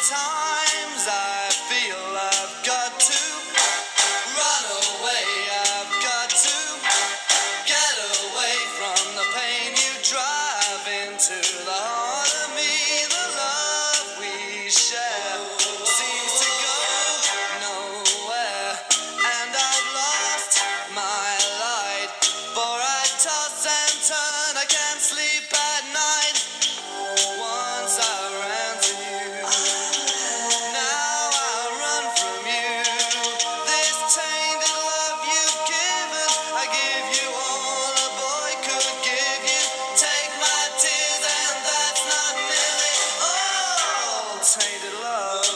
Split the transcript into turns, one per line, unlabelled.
times I feel I've got to run away. I've got to get away from the pain you drive into the heart of me. The love we share seems to go nowhere, and I've lost my light, for I toss and turn, I can't sleep at night. Once I ran to you, now I run from you. This tainted love you've given, I give you all a boy could give you. Take my tears and that's not nearly all. Tainted love.